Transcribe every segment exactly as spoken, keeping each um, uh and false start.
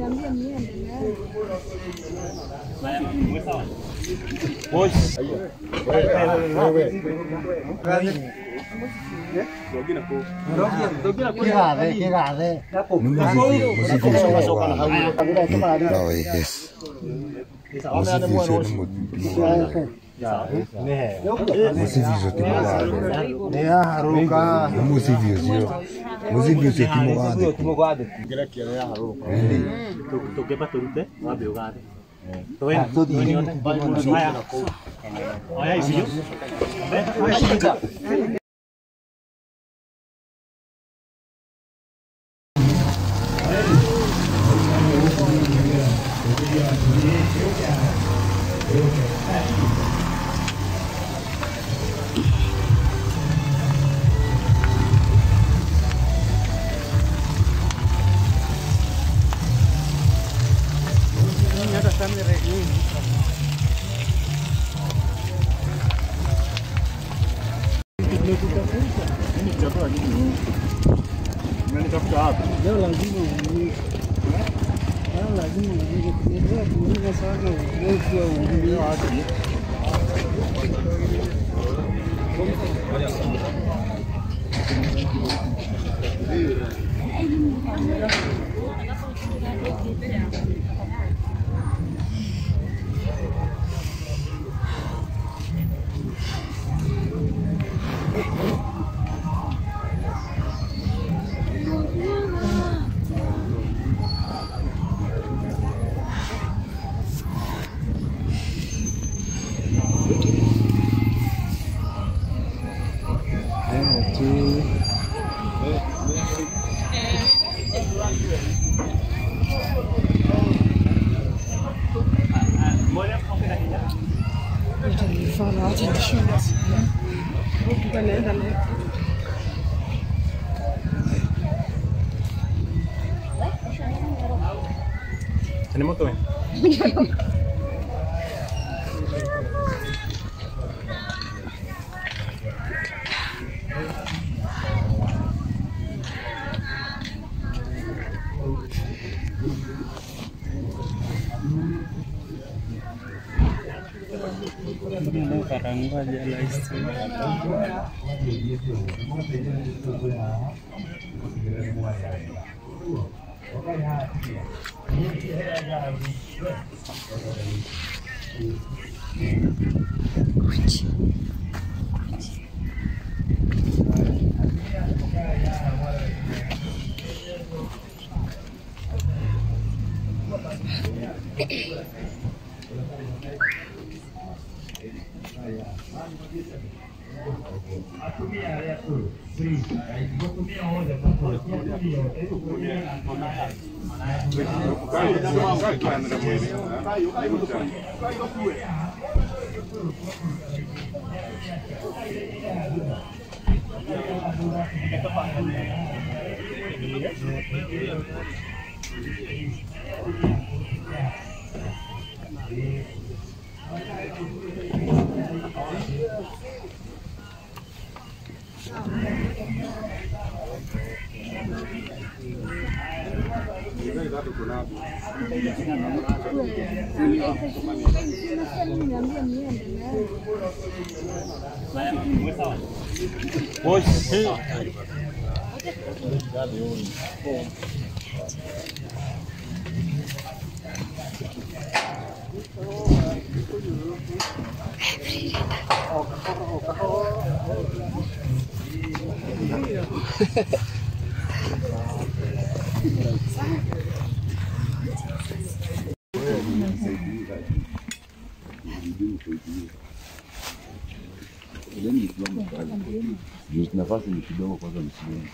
Tenemos todo. Karangwa jala istimewa. Nafasi ni kidogo kwanza msimu.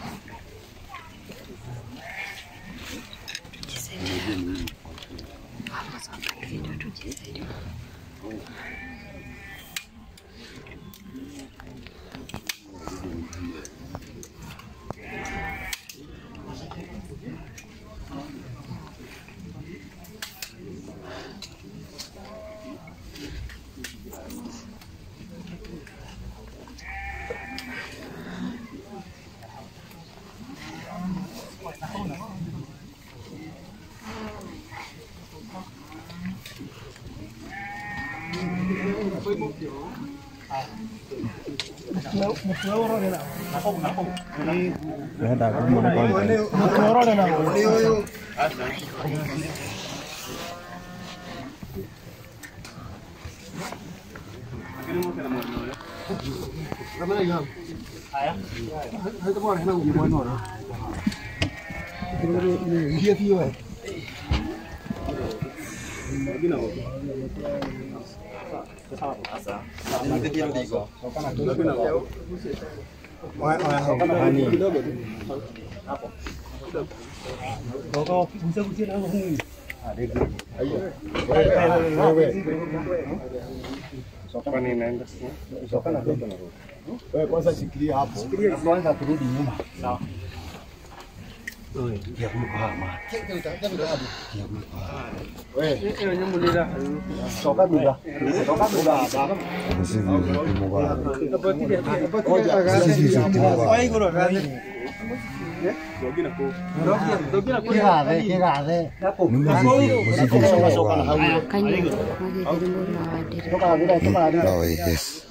Nenda kumwona Kwani inaenda wewe kwanza shikilia hapo. Kwanza turudi nyuma. Sawa. Oi, kia kuliko hapa. Wewe, hiyo nyumba ndio soka bila. Soka bila. Sisi ndio tumoga. Sisi ndio tumoga. Wai goro kazi. Dogina ko. Dogina ko. Kigade, kigade. Musiki soka na hawo. Kanyo. Soka bila, soka bila. Oh, yes.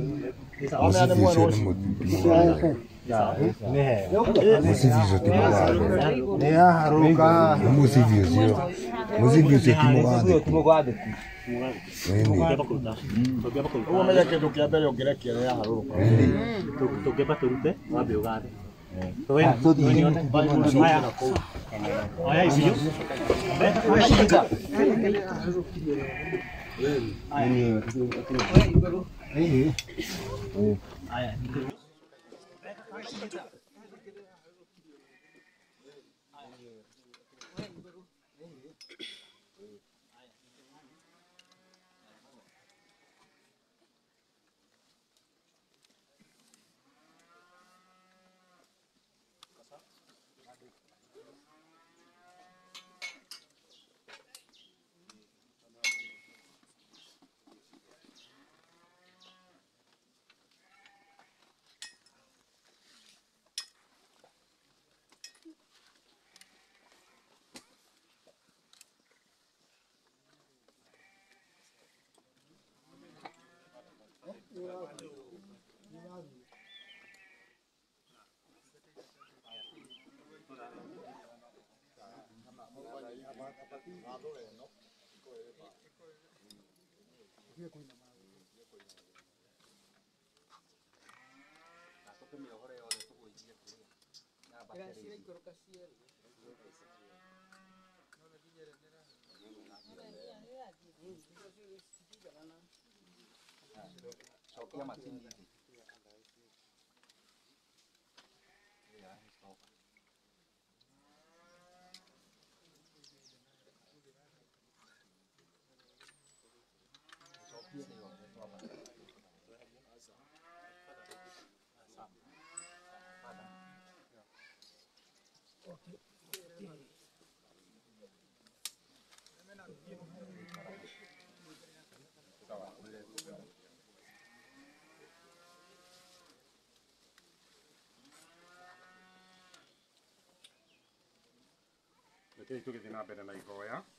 Musivyo timogade. Ne haruka. Musivyo sio. Musivyo sio timogade. Timogade. Nini? Uwo meja kindu kia mbere ungirekia ya haruka. Nini? Tugepa turute wabe ugade. Wewe tuthie haya. Haya isiyo. Haya. Eh. Haya. Nĩkĩĩ tũgĩthiĩ na mbere na ihoya.